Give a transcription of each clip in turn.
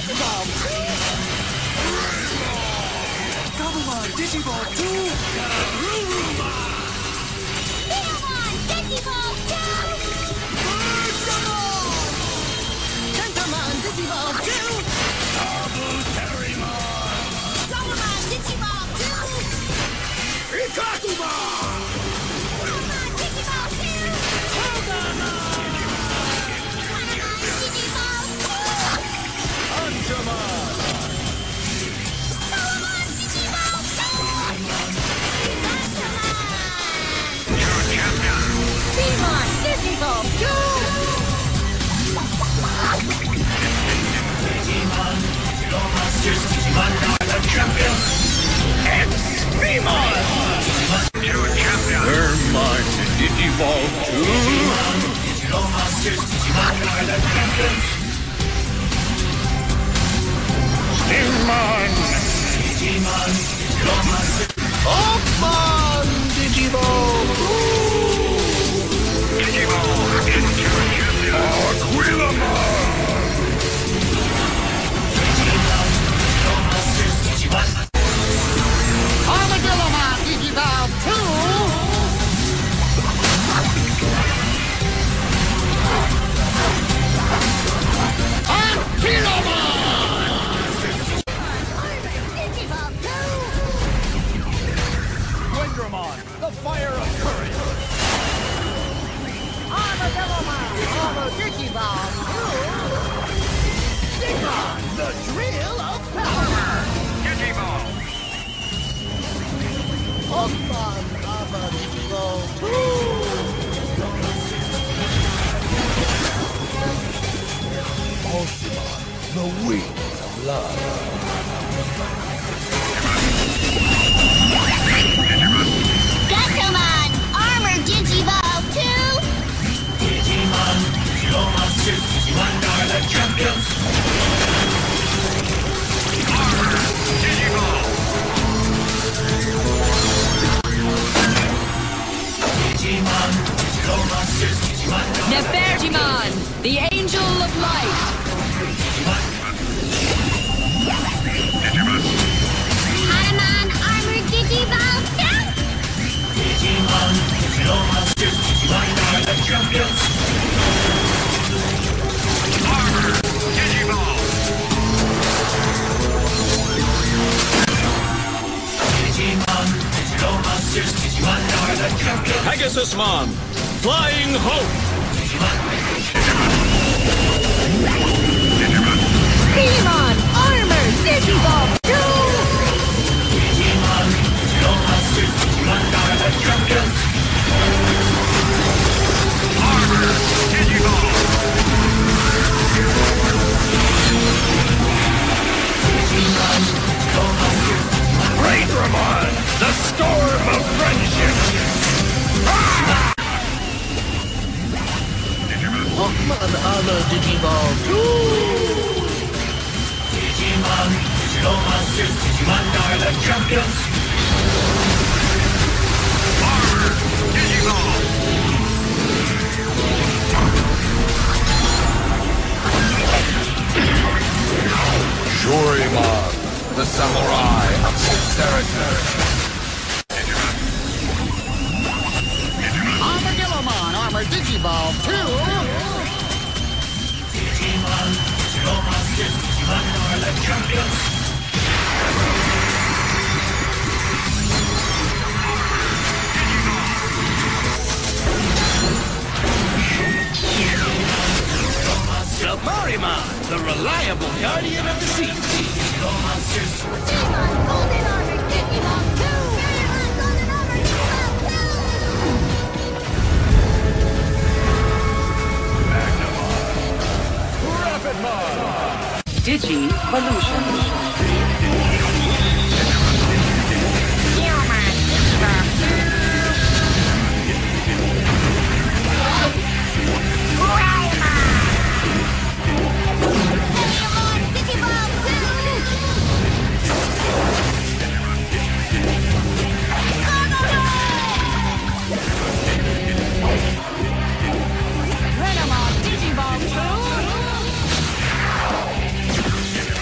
Digivolve 2! Gabumon Digivolve 2! Beamon Digivolve 2! Tentamon Digivolve 2! Gabumon Digivolve 2! Ikakuma! Gabumon Digivolve 2! Paramon Digivolve 2! Anjamon! Paramon Digivolve 2! Beamon Digivolve 2! Digimon, Digital Monsters, Digimon are the champions! X-Beamon! We're mine to Digivolve 2. Digimon, Digital Monsters, Digimon are the champions! Digimon! Digimon, Digital Monsters, Hopmon Digivolve 2. Aquilamon! Digital Monsters, Digimon Armadillomon Digivolve 2! Digivolve 2! Wendramon, the fire of courage! Armadillomon, Digivolve 2! Digimon, the drill of power! Pokemon, Digivolve 2! Pokemon, the wings of love! Gatomon, Armor Digivolve 2! Digimon, Digital Monsters, Digimon are the champions! Digimon, Digital Monsters, Digimon are Nefertimon, the Angel of Light. Paramon, Armor Digivolve 2! Digimon, Digital Monsters, Digimon are the champions! Digimon, Digital Monsters, Digimon are the champions! Pegasusmon! Flying Hope! Beamon, Armor Digivolve 2! Digimon, Digital Monsters, Digimon are the champions! Digimon, Digital Monsters, Greatramon! The Storm of Friendship! Pokemon Armor Digivolve 2! Digimon, Digital Monsters, Digimon are the champions! Shoryumon! The Samurai of Sincerity! Armadillomon Armor Digivolve 2! Digimon, Digital Monsters, Digimon are the champions! Silverimon! The reliable guardian of the seas! Digital Monsters, Digimon, Golden Armor Digivolve 2! Digimon, Golden Armor Digivolve 2! Rapidmon! Digi-Volution. Beamon Digivolve 2!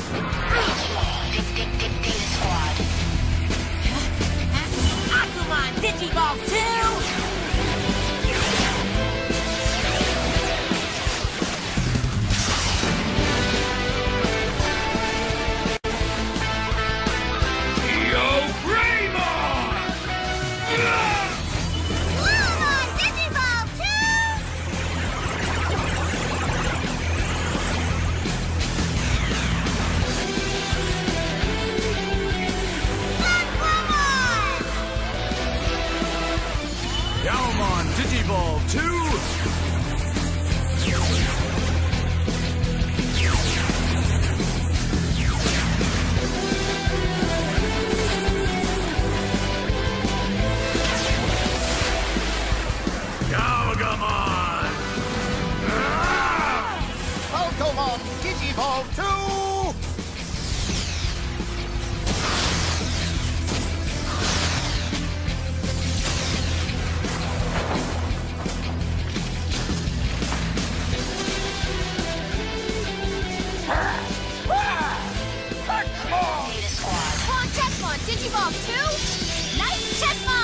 Data Squad. Agumon Digivolve 2! Lumon Digivolve 2! Aquamon! Galmon Digivolve 2! Galgamon! Pokemon Digivolve 2! Data Squad. Come on, Chessmon Digivolve 2! Night Chessmon!